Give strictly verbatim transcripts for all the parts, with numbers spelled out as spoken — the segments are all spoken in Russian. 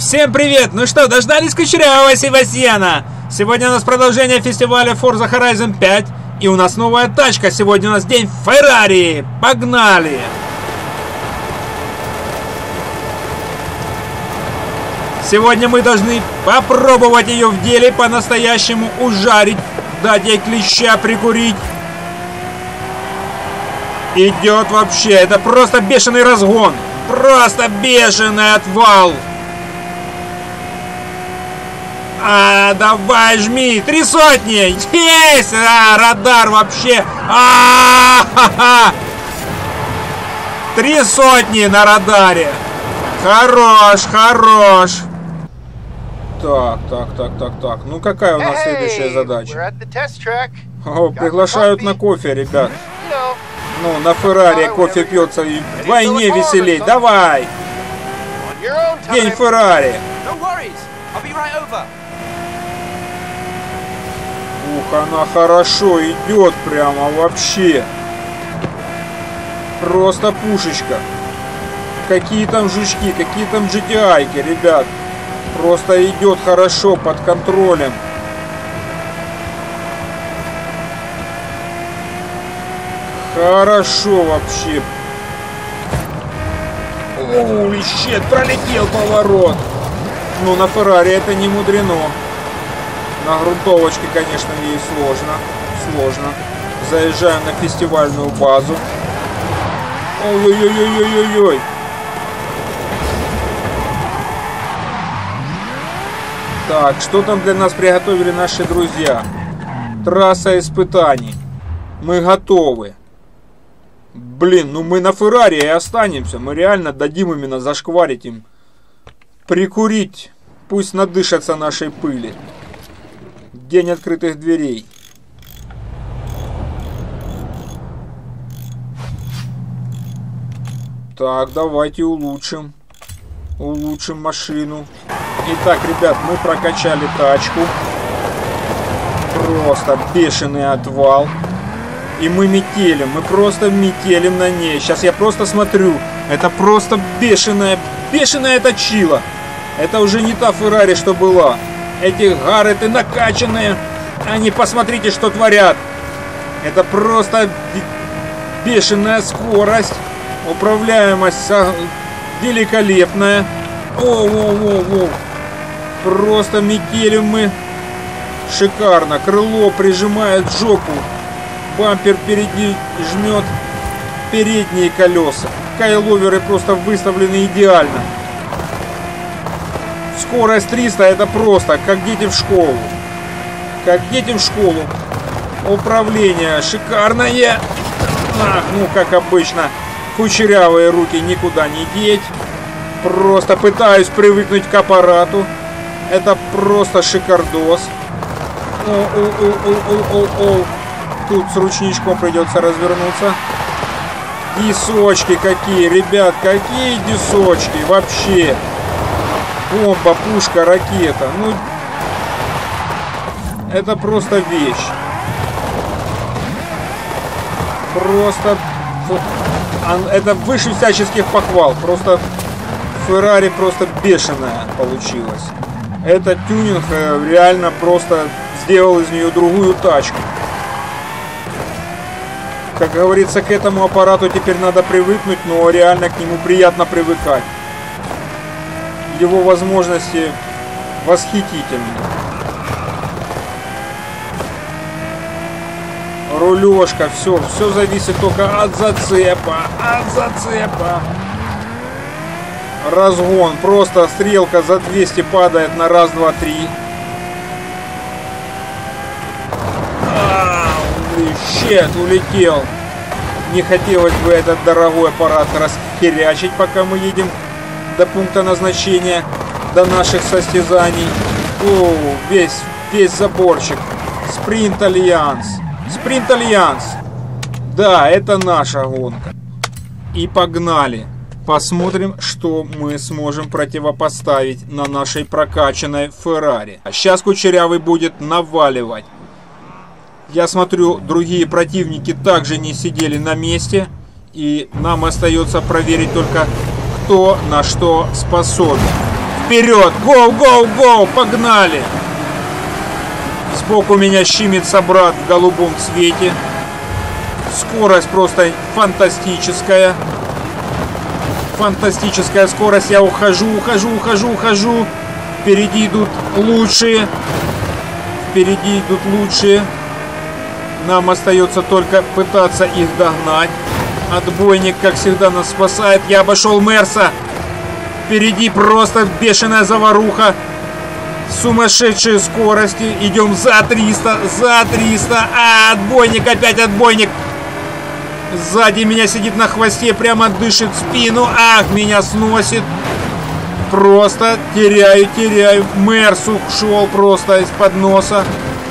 Всем привет! Ну что, дождались Кучерявого Себастьяна? Сегодня у нас продолжение фестиваля Forza Horizon пять. И у нас новая тачка. Сегодня у нас день Феррари. Погнали! Сегодня мы должны попробовать ее в деле, по-настоящему ужарить, дать ей клеща прикурить. Идет вообще, это просто бешеный разгон. Просто бешеный отвал. А, давай, жми. Три сотни. Есть! А, радар вообще. А, ха -ха. Три сотни на радаре. Хорош, хорош. Так, так, так, так, так. Ну какая у нас hey, следующая задача? О, приглашают на кофе, ребят. Ну, на Феррари кофе пьется и вдвойне веселей. Давай! День Феррари. Ух, она хорошо идет прямо вообще. Просто пушечка. Какие там жучки, какие там джи ти ай-ки, ребят. Просто идет хорошо, под контролем. Хорошо вообще. Оу, щет, пролетел поворот. Ну, на Феррари это не мудрено. На грунтовочке, конечно, ей сложно. Сложно. Заезжаем на фестивальную базу. Ой-ой-ой-ой-ой-ой. Так, что там для нас приготовили наши друзья? Трасса испытаний. Мы готовы. Блин, ну мы на Феррари и останемся. Мы реально дадим именно зашкварить им. Прикурить. Пусть надышатся нашей пыли. День открытых дверей. Так, давайте улучшим. Улучшим машину. Итак, ребят, мы прокачали тачку. Просто бешеный отвал. И мы метелим. Мы просто метелим на ней. Сейчас я просто смотрю. Это просто бешеная, бешеная точила. Это уже не та Феррари, что была. Эти гарреты накачанные. Они, посмотрите, что творят. Это просто бешеная скорость. Управляемость великолепная. О-о-о-о. Просто метелим мы. Шикарно. Крыло прижимает жопу. Бампер впереди жмет передние колеса. Кайловеры просто выставлены идеально. Скорость триста, это просто как дети в школу. Как дети в школу. Управление шикарное. Ах, ну как обычно. Кучерявые руки никуда не деть. Просто пытаюсь привыкнуть к аппарату. Это просто шикардос. О-о-о-о-о-о-о. Тут с ручничком придется развернуться. Дисочки какие, ребят, какие дисочки вообще. Бомба, пушка, ракета. Ну, это просто вещь. Просто... Это выше всяческих похвал. Просто Феррари просто бешеная получилась. Этот тюнинг реально просто сделал из нее другую тачку. Как говорится, к этому аппарату теперь надо привыкнуть, но реально к нему приятно привыкать. Его возможности восхитительны. Рулежка, все, все зависит только от зацепа, от зацепа. Разгон, просто стрелка за двести падает на раз, два, три. Щет, улетел. Не хотелось бы этот дорогой аппарат расхерячить, пока мы едем до пункта назначения, до наших состязаний. О, весь, весь заборчик. Спринт Альянс. Спринт Альянс. Да, это наша гонка. И погнали. Посмотрим, что мы сможем противопоставить на нашей прокачанной Феррари. А сейчас Кучерявый будет наваливать. Я смотрю, другие противники также не сидели на месте. И нам остается проверить только, кто на что способен. вперед! Гоу, гоу, гоу! Погнали! Сбоку меня щемит собрат в голубом цвете. Скорость просто фантастическая. Фантастическая скорость. Я ухожу, ухожу, ухожу, ухожу. Впереди идут лучшие. Впереди идут лучшие. Нам остается только пытаться их догнать. Отбойник, как всегда, нас спасает. Я обошел Мерса. Впереди просто бешеная заваруха. Сумасшедшие скорости. Идем за триста, за триста. А, отбойник, опять отбойник. Сзади меня сидит на хвосте, прямо дышит в спину. Ах, меня сносит. Просто теряю, теряю. Мерс ушел просто из-под носа.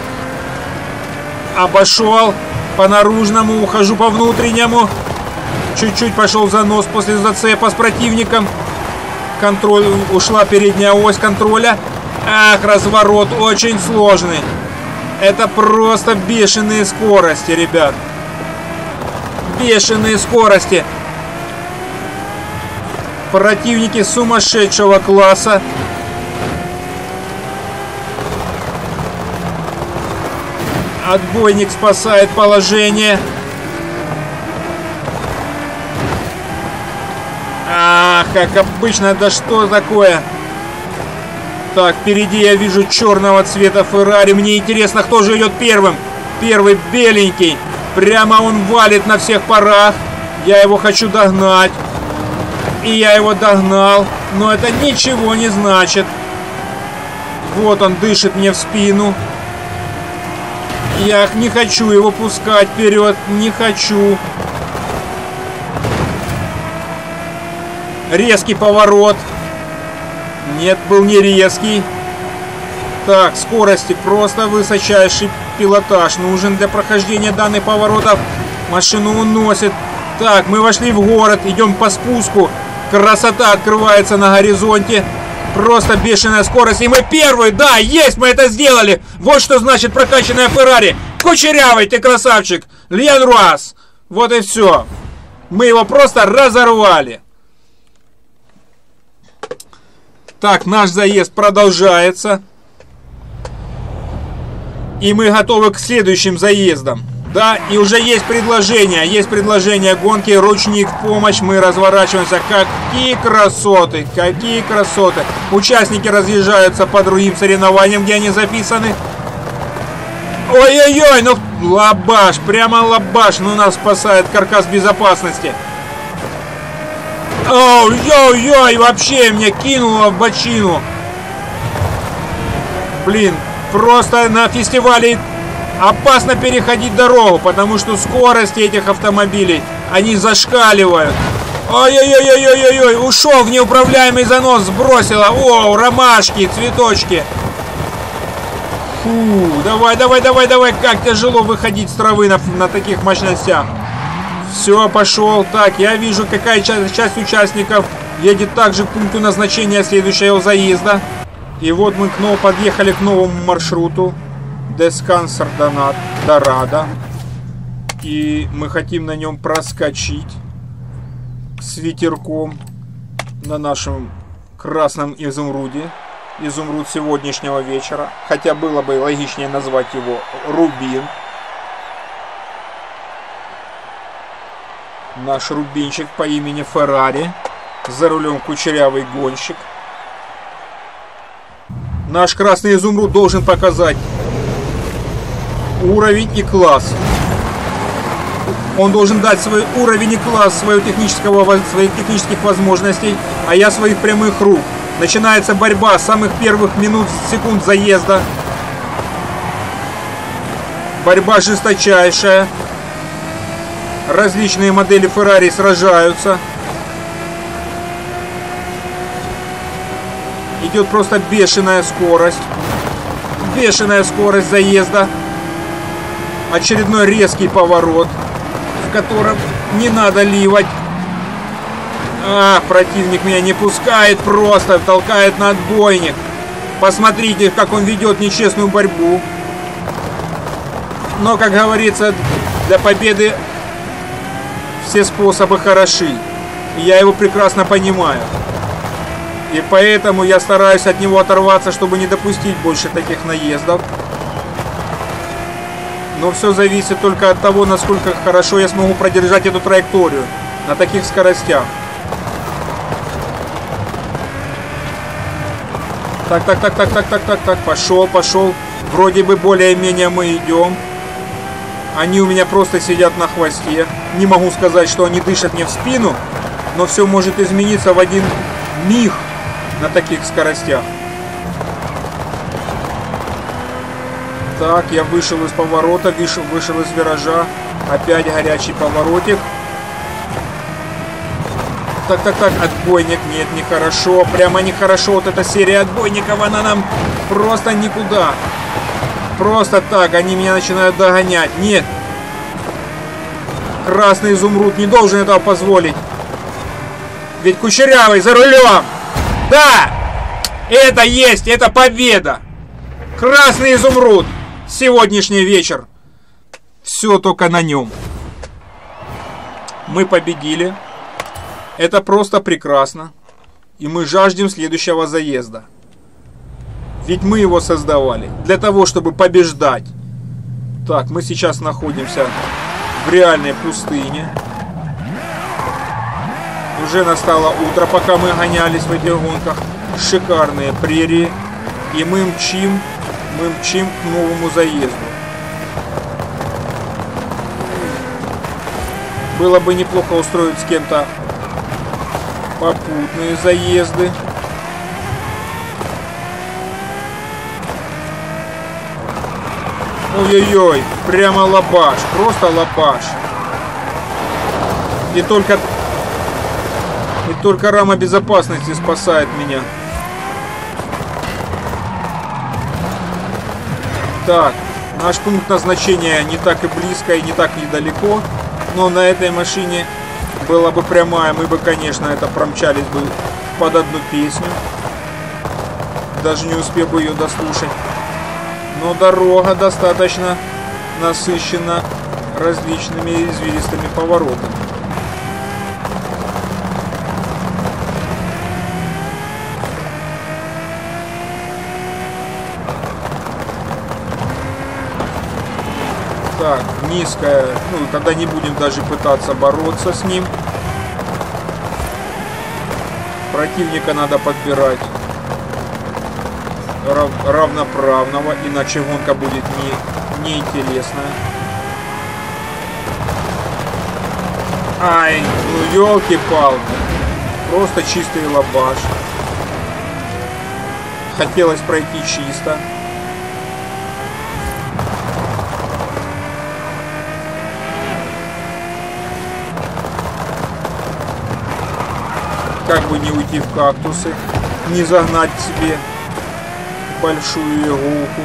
Обошел по наружному, ухожу по внутреннему. Чуть-чуть пошел за нос после зацепа с противником. Контроль, ушла передняя ось контроля. Ах, разворот очень сложный. Это просто бешеные скорости, ребят. Бешеные скорости. Противники сумасшедшего класса. Отбойник спасает положение. Ах, как обычно, да что такое? Так, впереди я вижу черного цвета Феррари. Мне интересно, кто же идет первым. Первый беленький. Прямо он валит на всех парах. Я его хочу догнать. И я его догнал. Но это ничего не значит. Вот он дышит мне в спину. Я не хочу его пускать вперед. Не хочу. Резкий поворот. Нет, был не резкий. Так, скорости. Просто высочайший пилотаж нужен для прохождения данных поворотов. Машину уносит. Так, мы вошли в город. Идем по спуску. Красота открывается на горизонте. Просто бешеная скорость. И мы первые. Да, есть, мы это сделали. Вот что значит прокачанная Феррари. Кучерявый ты красавчик. Льен Руас. Вот и все. Мы его просто разорвали. Так, наш заезд продолжается. И мы готовы к следующим заездам. Да, и уже есть предложение. Есть предложение гонки. Ручник в помощь. Мы разворачиваемся. Какие красоты. Какие красоты. Участники разъезжаются по другим соревнованиям, где они записаны. Ой-ой-ой, ну лабаш. Прямо лабаш. Ну нас спасает каркас безопасности. Ой-ой-ой, вообще меня кинуло в бочину. Блин, просто на фестивале опасно переходить дорогу, потому что скорости этих автомобилей, они зашкаливают. Ой-ой-ой-ой-ой-ой, ушел в неуправляемый занос, сбросило. О, ромашки, цветочки. Фу, давай, давай, давай, давай, как тяжело выходить с травы на, на таких мощностях. Все, пошел. Так, я вижу, какая часть, часть участников едет также к пункту назначения следующего заезда. И вот мы к новому, подъехали к новому маршруту. Дескансер Дорадо. И мы хотим на нем проскочить с ветерком на нашем красном изумруде. Изумруд сегодняшнего вечера. Хотя было бы логичнее назвать его Рубин. Наш рубинчик по имени Феррари. За рулем кучерявый гонщик. Наш красный изумруд должен показать уровень и класс. Он должен дать свой уровень и класс своего технического, своих технических возможностей, а я своих прямых рук. Начинается борьба с самых первых минут, секунд заезда. Борьба жесточайшая. Различные модели Феррари сражаются. Идет просто бешеная скорость. Бешеная скорость заезда. Очередной резкий поворот, в котором не надо ливать. А, противник меня не пускает, просто толкает на отбойник. Посмотрите, как он ведет нечестную борьбу. Но, как говорится, для победы все способы хороши. И я его прекрасно понимаю. И поэтому я стараюсь от него оторваться, чтобы не допустить больше таких наездов. Но все зависит только от того, насколько хорошо я смогу продержать эту траекторию на таких скоростях. Так, так, так, так, так, так, так, так, пошел, пошел. Вроде бы более-менее мы идем. Они у меня просто сидят на хвосте. Не могу сказать, что они дышат мне в спину, но все может измениться в один миг на таких скоростях. Так, я вышел из поворота, вышел, вышел из виража. Опять горячий поворотик. Так, так, так, отбойник. Нет, нехорошо. Прямо нехорошо. Вот эта серия отбойников, она нам просто никуда. Просто так, они меня начинают догонять. Нет. Красный изумруд не должен этого позволить. Ведь Кучерявый за рулем. Да! Это есть, это победа. Красный изумруд. Сегодняшний вечер. Все только на нем. Мы победили. Это просто прекрасно. И мы жаждем следующего заезда. Ведь мы его создавали для того, чтобы побеждать. Так, мы сейчас находимся в реальной пустыне. Уже настало утро, пока мы гонялись в этих гонках. Шикарные прерии. И мы мчим, мы мчим к новому заезду. Было бы неплохо устроить с кем-то попутные заезды. Ой-ой-ой, прямо лабаш, просто лабаш. И только, и только рама безопасности спасает меня. Так, наш пункт назначения не так и близко, и не так недалеко. Но на этой машине была бы прямая, мы бы, конечно, это промчались бы под одну песню. Даже не успев бы ее дослушать. Но дорога достаточно насыщена различными извилистыми поворотами. Так, низкая, ну тогда не будем даже пытаться бороться с ним. Противника надо подбирать рав, равноправного, иначе гонка будет не, неинтересная. Ай, ну елки-палки, просто чистый лабаш. Хотелось пройти чисто. Как бы не уйти в кактусы, не загнать себе большую иголку.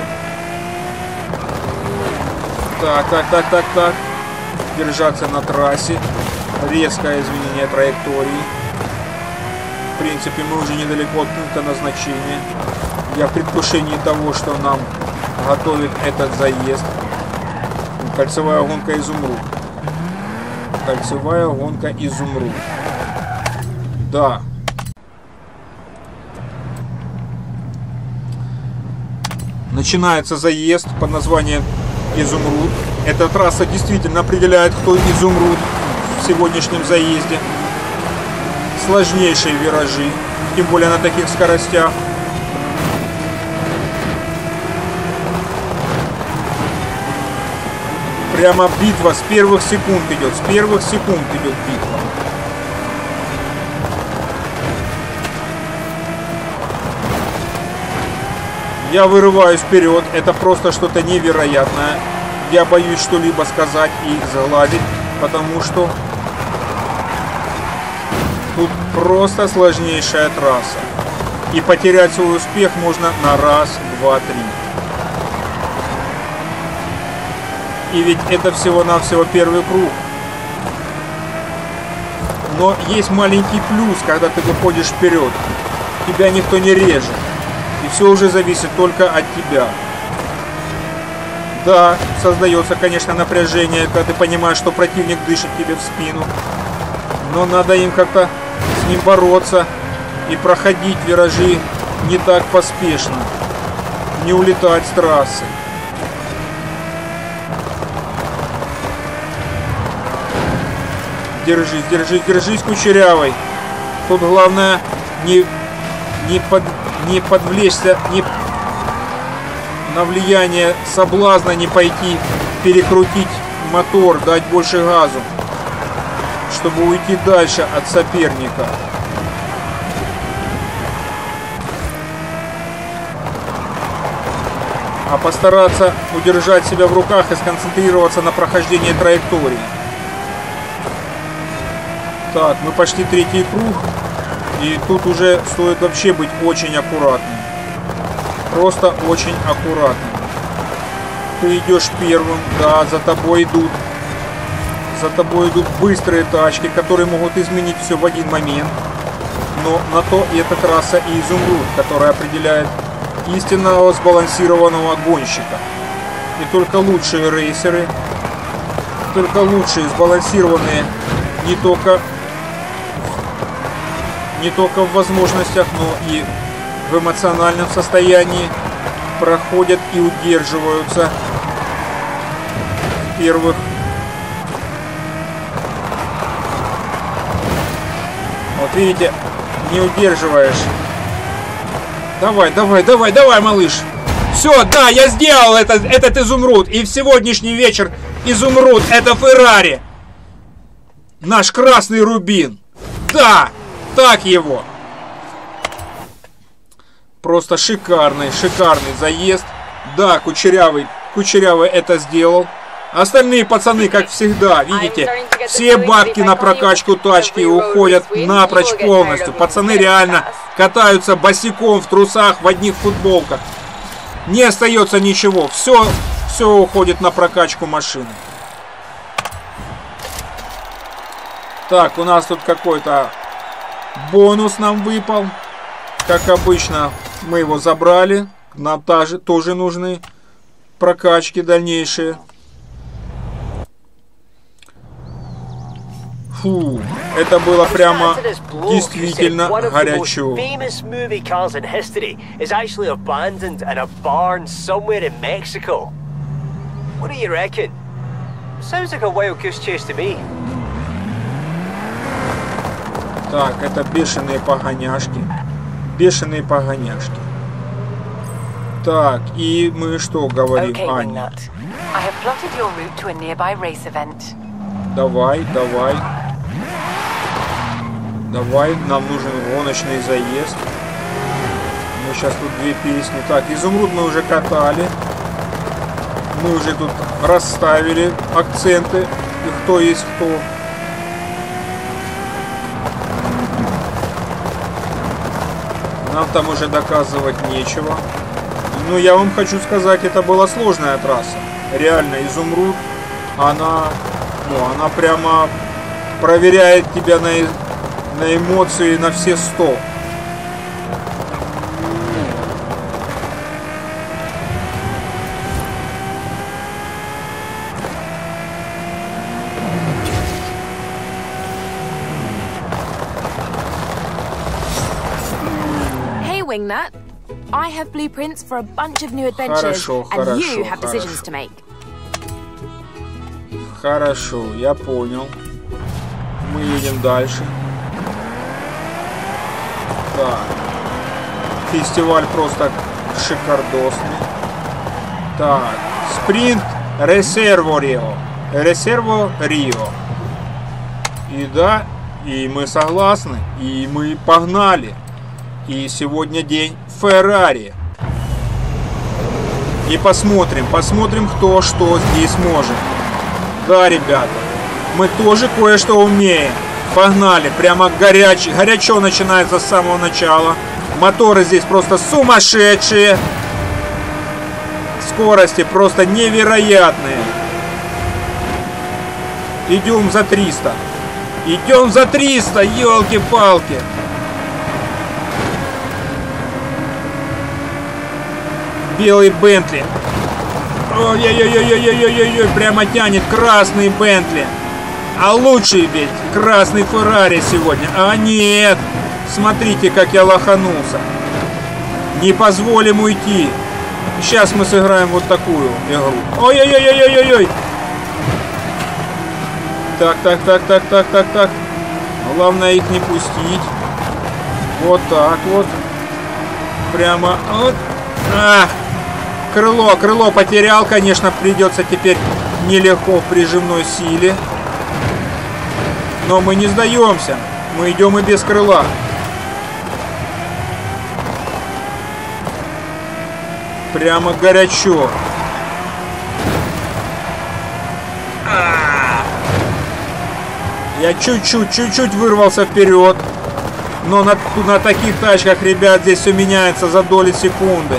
Так, так, так, так, так. Держаться на трассе. Резкое изменение траектории. В принципе, мы уже недалеко от пункта назначения. Я в предвкушении того, что нам готовит этот заезд. Кольцевая гонка «Изумруд». Кольцевая гонка «Изумруд». Да. Начинается заезд под названием «Изумруд». Эта трасса действительно определяет, кто изумруд в сегодняшнем заезде. Сложнейшие виражи, тем более на таких скоростях. Прямо битва с первых секунд идет, с первых секунд идет битва. Я вырываюсь вперед, это просто что-то невероятное. Я боюсь что-либо сказать и их сглазить, потому что тут просто сложнейшая трасса. И потерять свой успех можно на раз, два, три. И ведь это всего-навсего первый круг. Но есть маленький плюс, когда ты выходишь вперед. Тебя никто не режет. И все уже зависит только от тебя. Да, создается, конечно, напряжение, когда ты понимаешь, что противник дышит тебе в спину. Но надо им как-то с ним бороться. и проходить виражи не так поспешно. Не улетать с трассы. Держись, держись, держись, Кучерявый. Тут главное не, не, под, не подвлечься не, на влияние соблазна, не пойти перекрутить мотор, дать больше газу, чтобы уйти дальше от соперника. А постараться удержать себя в руках и сконцентрироваться на прохождении траектории. Так, мы пошли третий круг, и тут уже стоит вообще быть очень аккуратным. Просто очень аккуратным. Ты идешь первым, да, за тобой идут. За тобой идут быстрые тачки, которые могут изменить все в один момент. Но на то и эта трасса и изумруд, которая определяет истинного сбалансированного гонщика. И только лучшие рейсеры, только лучшие сбалансированные не только не только в возможностях, но и в эмоциональном состоянии проходят и удерживаются в первых. Вот видите, не удерживаешь. Давай, давай, давай, давай, малыш. Все, да, я сделал этот, этот изумруд. И в сегодняшний вечер изумруд — это Феррари. Наш красный рубин. Да, так его. Просто шикарный, шикарный заезд. Да, Кучерявый, Кучерявый это сделал. Остальные пацаны, как всегда, видите, все бабки на прокачку тачки уходят напрочь полностью. Пацаны реально катаются босиком в трусах, в одних футболках. Не остается ничего. Все, все уходит на прокачку машины. Так, у нас тут какой-то бонус нам выпал. Как обычно, мы его забрали. Нам тоже, тоже нужны прокачки дальнейшие. Фу, это было прямо действительно горячо. Так, это бешеные погоняшки. Бешеные погоняшки. Так, и мы что говорим, Аня? Давай, давай. Давай, нам нужен гоночный заезд. Мы сейчас тут две песни. Так, изумруд мы уже катали. Мы уже тут расставили акценты. И кто есть кто. Нам там уже доказывать нечего. Но я вам хочу сказать, это была сложная трасса. Реально, изумруд, она, ну, она прямо проверяет тебя на, на эмоции на все сто. Wingnut, I have blueprints for a bunch of new adventures, хорошо, and хорошо, you have хорошо. decisions to make. Хорошо, я понял. Мы едем дальше. Так. Фестиваль просто шикардосный. Так. Спринт Резерво Рио. Резерво Рио. И да, и мы согласны. И мы погнали. И сегодня день Феррари. И посмотрим, посмотрим, кто что здесь может. Да, ребята, мы тоже кое-что умеем. Погнали, прямо горячий, горячо начинается с самого начала. Моторы здесь просто сумасшедшие. Скорости просто невероятные. Идем за триста. Идем за триста, елки-палки. Белый Бентли. Ой-ой-ой-ой-ой-ой-ой-ой, прямо тянет красный Бентли. А лучший ведь красный Феррари сегодня. А нет, Смотрите, как я лоханулся. Не позволим уйти. Сейчас мы сыграем вот такую игру. Ой-ой-ой-ой-ой-ой. Так, так, так, так, так, так, так. Главное их не пустить. Вот так вот. Прямо вот. Ах. Крыло, крыло потерял, конечно, придется теперь нелегко в прижимной силе. Но мы не сдаемся. Мы идем и без крыла. Прямо горячо. Я чуть-чуть, чуть-чуть вырвался вперед. Но на, на таких тачках, ребят, здесь все меняется за доли секунды.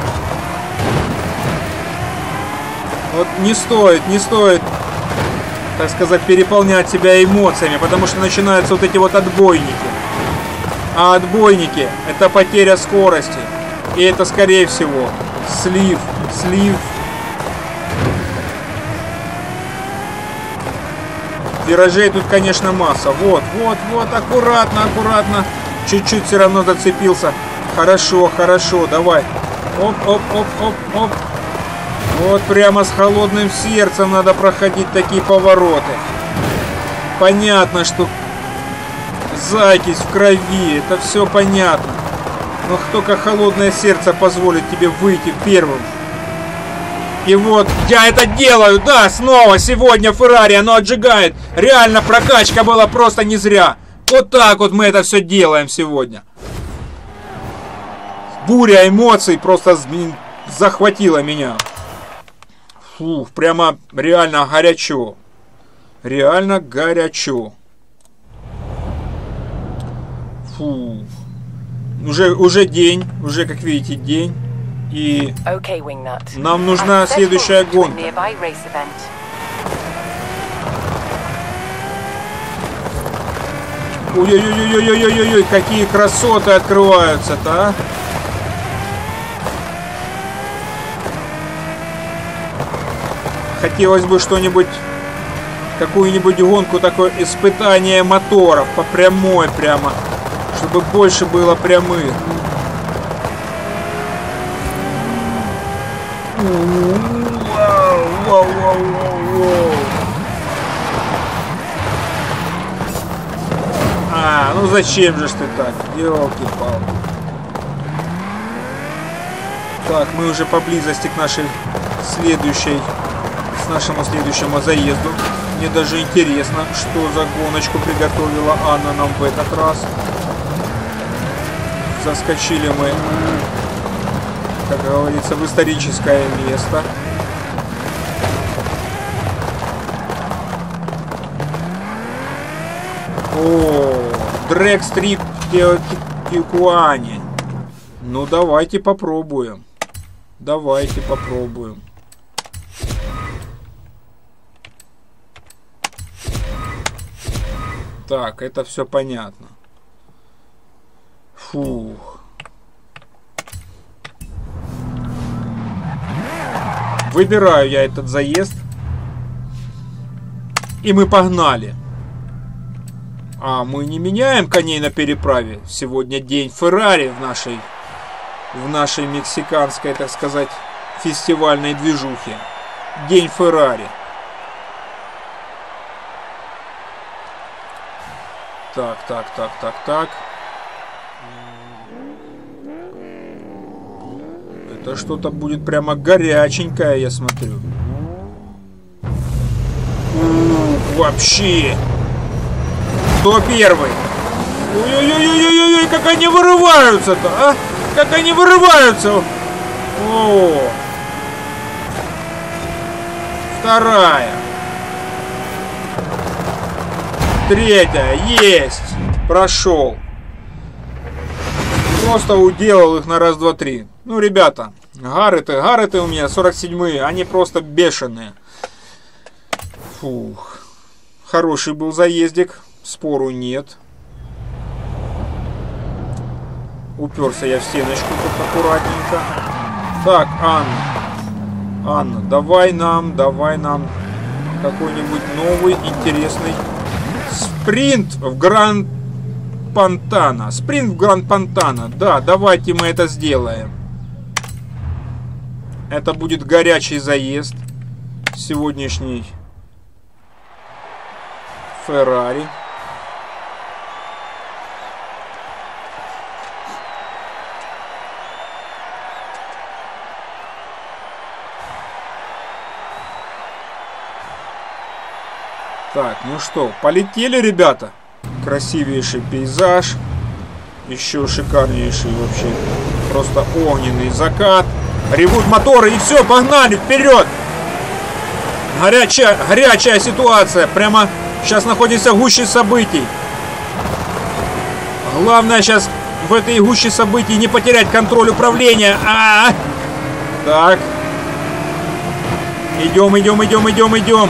Вот не стоит, не стоит, так сказать, переполнять себя эмоциями, потому что начинаются вот эти вот отбойники. А отбойники — это потеря скорости. И это, скорее всего, слив, слив. Виражей тут, конечно, масса. Вот, вот, вот, аккуратно, аккуратно. Чуть-чуть все равно зацепился. Хорошо, хорошо, давай. Оп, оп, оп, оп, оп. Вот прямо с холодным сердцем надо проходить такие повороты. Понятно, что закись в крови, это все понятно. Но только холодное сердце позволит тебе выйти первым. И вот я это делаю, да, снова сегодня Феррари, оно отжигает. Реально прокачка была просто не зря. Вот так вот мы это все делаем сегодня. Буря эмоций просто захватила меня. Фух, прямо реально горячо. Реально горячо. Фух. Уже, уже день, уже, как видите, день. И нам нужна следующая гонка. Ой-ой-ой-ой-ой-ой-ой, какие красоты открываются-то, а? Хотелось бы что-нибудь, какую-нибудь гонку, такое испытание моторов по прямой прямо, чтобы больше было прямых. Вау, вау, вау, вау. А, ну зачем же ж ты так? Ёлки-палки. Так, мы уже поблизости к нашей следующей, к нашему следующему заезду. Мне даже интересно, что за гоночку приготовила Анна нам в этот раз. Заскочили мы, как говорится, в историческое место. О, Дрэгстрип Тикуани. Ну давайте попробуем. Давайте попробуем. Так, это все понятно. Фух. Выбираю я этот заезд. И мы погнали. А мы не меняем коней на переправе. Сегодня день Феррари в нашей, в нашей мексиканской, так сказать, фестивальной движухе. День Феррари. Так, так, так, так, так. Это что-то будет прямо горяченькое, я смотрю. Ух, вообще. Кто первый? Ой-ой-ой-ой-ой, как они вырываются-то, а? Как они вырываются. О. Вторая. Третья. Есть. Прошел. Просто уделал их на раз, два, три. Ну, ребята, гарреты, гарреты у меня сорок седьмые, они просто бешеные. Фух. Хороший был заездик, спору нет. Уперся я в стеночку тут аккуратненько. Так, Анна. Анна, давай нам, давай нам какой-нибудь новый интересный спринт в Гран Гранд-Пантано. Спринт в Гранд-Пантано. Да, давайте мы это сделаем. Это будет горячий заезд. Сегодняшний Феррари. Так, ну что, полетели, ребята. Красивейший пейзаж. Еще шикарнейший вообще. Просто огненный закат. Ревут моторы и все, погнали, вперед. Горячая, горячая ситуация. Прямо сейчас находится в гуще событий. Главное сейчас в этой гуще событий не потерять контроль управления. А-а-а. Так. Идем, идем, идем, идем, идем.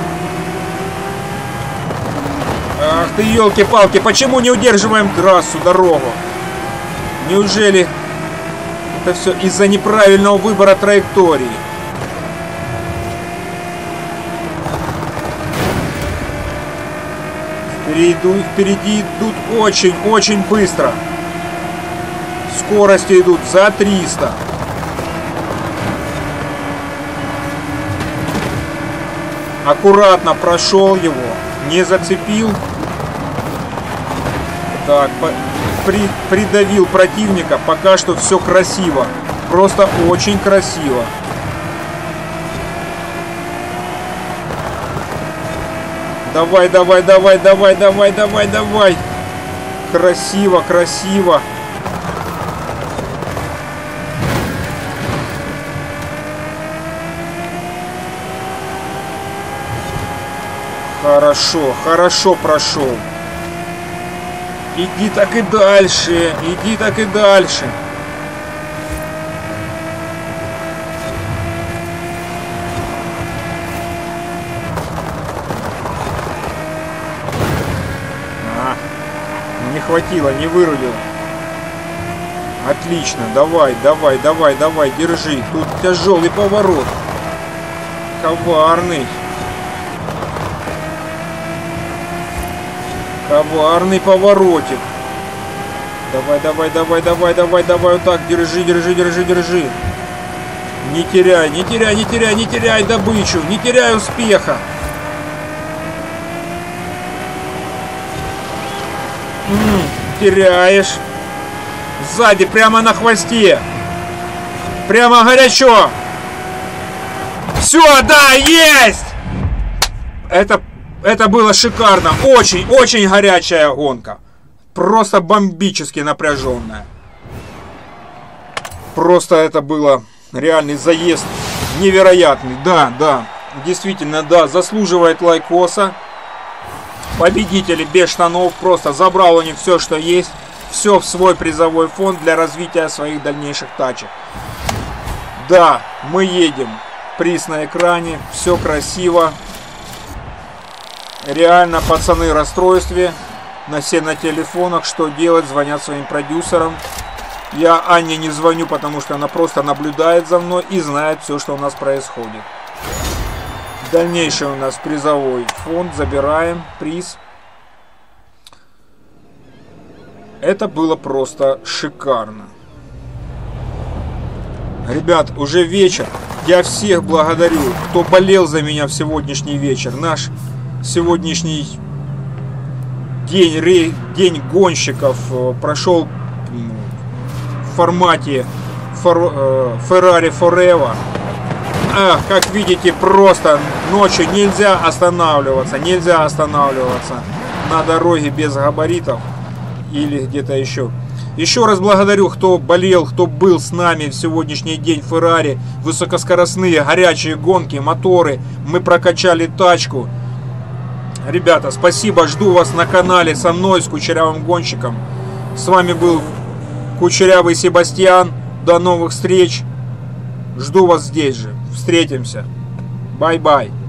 Ах ты, елки-палки, почему не удерживаем трассу, дорогу? Неужели это все из-за неправильного выбора траектории? Впереди, впереди идут очень-очень быстро. Скорости идут за триста. Аккуратно прошел его, не зацепил. Так, при, придавил противника. Пока что все красиво. Просто очень красиво. Давай, давай, давай, давай, давай, давай, давай. Красиво, красиво. Хорошо, хорошо прошел. Иди так и дальше, иди так и дальше. А, не хватило, не вырулил. Отлично, давай, давай, давай, давай, держи. Тут тяжелый поворот. Коварный. Коварный поворотик. Давай, давай, давай, давай, давай, давай. Вот так, держи, держи, держи, держи. Не теряй, не теряй, не теряй, не теряй добычу. Не теряй успеха. М-м, теряешь. Сзади, прямо на хвосте. Прямо горячо. Все, да, есть! Это... Это было шикарно. Очень, очень горячая гонка. Просто бомбически напряженная. Просто это было реальный заезд. Невероятный. Да, да. Действительно, да. Заслуживает лайкоса. Победители без штанов. Просто забрал у них все, что есть. Все в свой призовой фонд для развития своих дальнейших тачек. Да, мы едем. Приз на экране. Все красиво. Реально, пацаны, в расстройстве. На все на телефонах. Что делать? Звонят своим продюсерам. Я Анне не звоню, потому что она просто наблюдает за мной и знает все, что у нас происходит. Дальнейший у нас призовой фонд. Забираем приз. Это было просто шикарно. Ребят, уже вечер. Я всех благодарю, кто болел за меня в сегодняшний вечер. Наш сегодняшний день, день гонщиков прошел в формате Ferrari Forever. А, как видите, просто ночью нельзя останавливаться, нельзя останавливаться на дороге без габаритов или где-то еще. Еще раз благодарю, кто болел, кто был с нами в сегодняшний день. Ferrari, высокоскоростные, горячие гонки, моторы. Мы прокачали тачку. Ребята, спасибо, жду вас на канале со мной, с Кучерявым гонщиком. С вами был Кучерявый Себастьян. До новых встреч. Жду вас здесь же. Встретимся. Бай-бай.